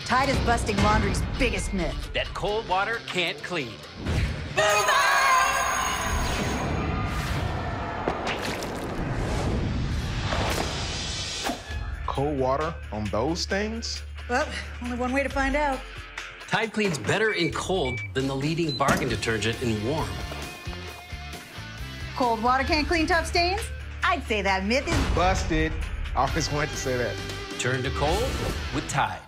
Tide is busting laundry's biggest myth. That cold water can't clean. Cold water on those things? Well, only one way to find out. Tide cleans better in cold than the leading bargain detergent in warm. Cold water can't clean tough stains? I'd say that myth is Busted. I always wanted to say that. Turn to cold with Tide.